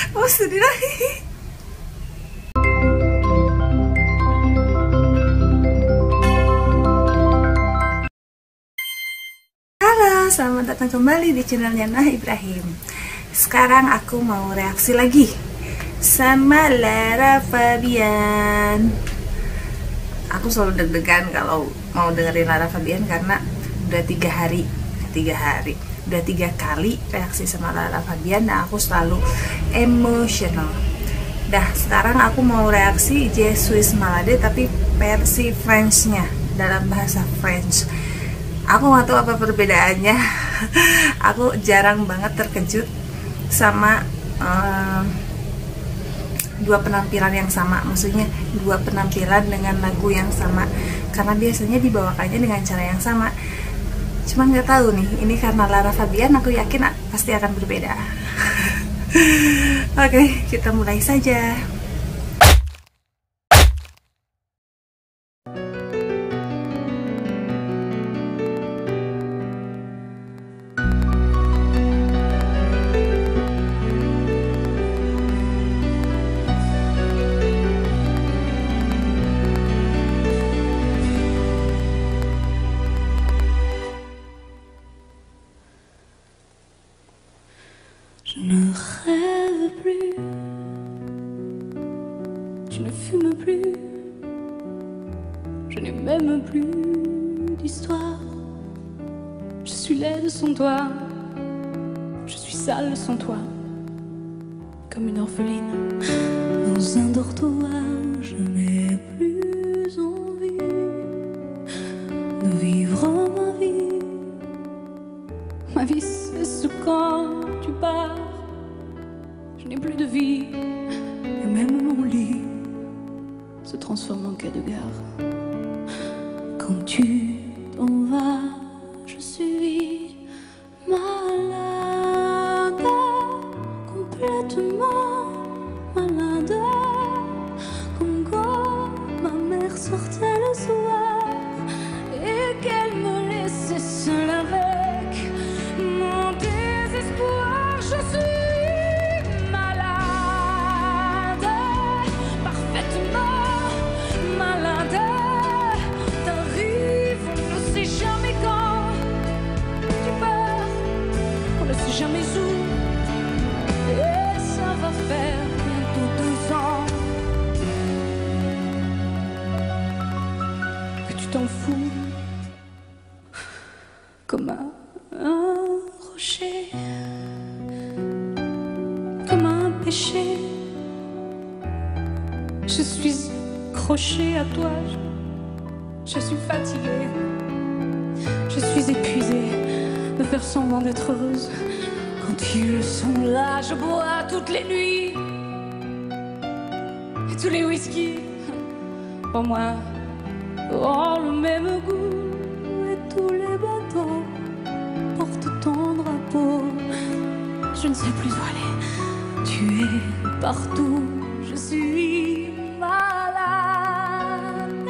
Oh, sedih lagi. Halo, selamat datang kembali di channelnya Nah Ibrahim. Sekarang aku mau reaksi lagi sama Lara Fabian. Aku selalu deg-degan kalau mau dengerin Lara Fabian karena udah 3 kali reaksi sama Lara Fabian dan aku selalu emosional. Dah, sekarang aku mau reaksi Je suis malade tapi versi French-nya, dalam bahasa French. Aku nggak tahu apa perbedaannya. Aku jarang banget terkejut sama dua penampilan yang sama, maksudnya dua penampilan dengan lagu yang sama, karena biasanya dibawakannya dengan cara yang sama. Cuman nggak tahu nih, ini karena Lara Fabian, aku yakin pasti akan berbeda. Oke, kita mulai saja. Je ne rêve plus, je ne fume plus, je n'ai même plus d'histoire. Je suis laide sans toi, je suis sale sans toi, comme une orpheline dans un dortoir. Je n'ai plus envie de vivre ma vie. Ma vie c'est quand tu pars. Je n'ai plus de vie, et même mon lit se transforme en quai de gare. Quand tu t'en vas, je suis malade, complètement malade, comme quand ma mère sortait le soir et qu'elle me laissait seule avec mon désespoir. Je suis jamais où, et ça va faire bientôt 2 ans que tu t'en fous comme un rocher, comme un péché. Je suis accrochée à toi, je suis fatiguée, je suis épuisée de faire semblant d'être heureuse. Quand ils sont là, je bois toutes les nuits, et tous les whisky pour moi ont le même goût, et tous les bateaux portent ton drapeau. Je ne sais plus où aller, tu es partout, je suis malade,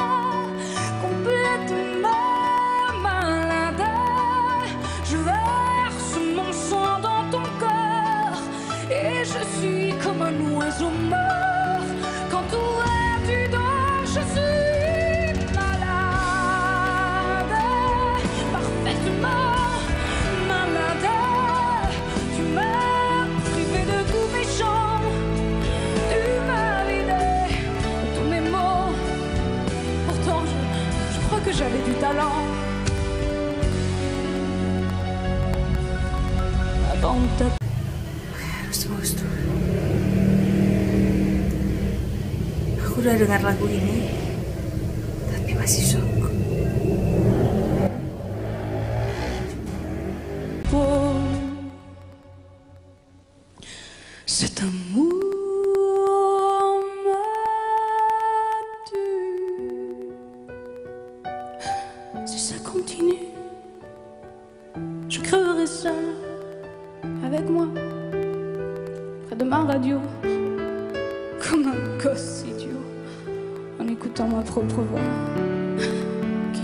complètement malade. Je verse mon sang dans ton cœur, et je suis comme un oiseau mort. Quand toi tu dors, je suis malade, parfaitement malade. Tu m'as privé de tous mes chants, tu m'as vidé de tous mes mots. Pourtant je crois que j'avais du talent. Harus tuh. Aku udah dengar lagu ini, tapi masih shock. Cet amour m'a tue. Si ça continue, je crèverai seule avec moi, près de ma radio, comme un gosse idiot, en écoutant ma propre voix qui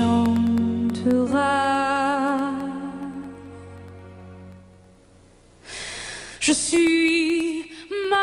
chantera. Je suis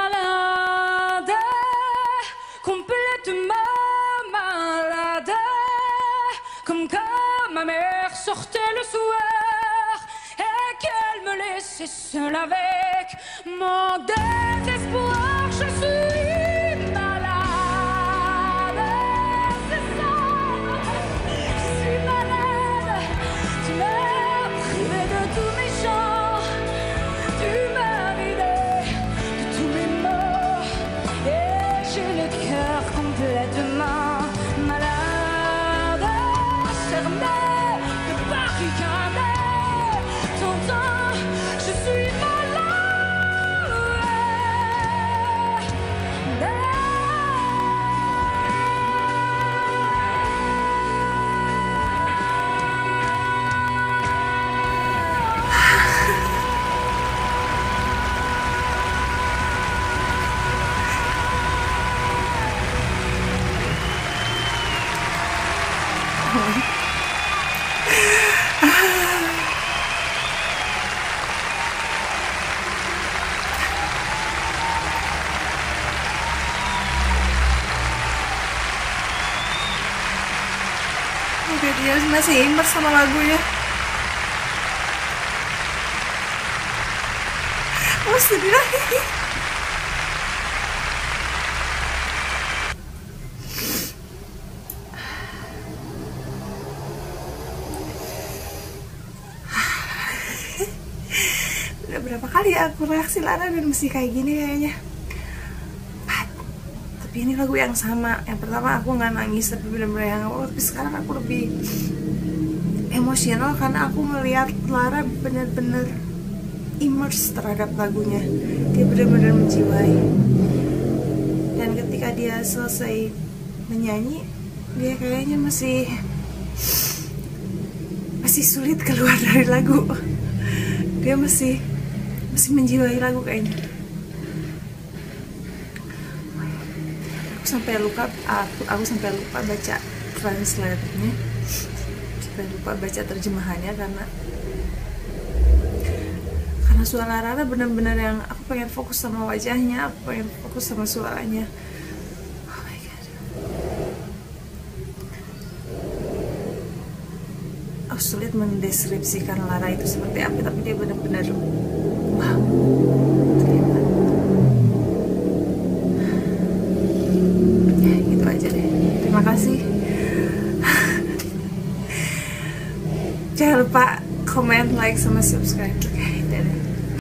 rester seul avec mon désespoir. Je suis malade, c'est ça. Je suis malade. Tu m'as privé de tous mes chants, tu m'as vidé de tous mes mots, et j'ai le cœur complètement malade. Cerné de barricades, t'entends, je suis malade. Oke, dia masih imers sama lagunya. Oh, sedih lagi. Udah berapa kali aku reaksi Lara dan mesti kayak gini kayaknya. Tapi ini lagu yang sama. Yang pertama aku nggak nangis, tapi benar-benar yang awal. Tapi sekarang aku lebih emosional karena aku melihat Lara benar-benar immerse terhadap lagunya. Dia benar-benar menjiwai. Dan ketika dia selesai menyanyi, dia kayaknya masih sulit keluar dari lagu. Dia masih menjiwai lagu kayaknya. Aku sampai lupa baca translate-nya, sampai lupa baca terjemahannya karena suara Rara benar-benar yang aku pengen fokus sama wajahnya, aku pengen fokus sama suaranya. Oh my god. Aku sulit mendeskripsikan Lara itu seperti apa, tapi dia benar-benar wow. Gitu aja deh. Terima kasih. Jangan lupa comment, like, sama subscribe.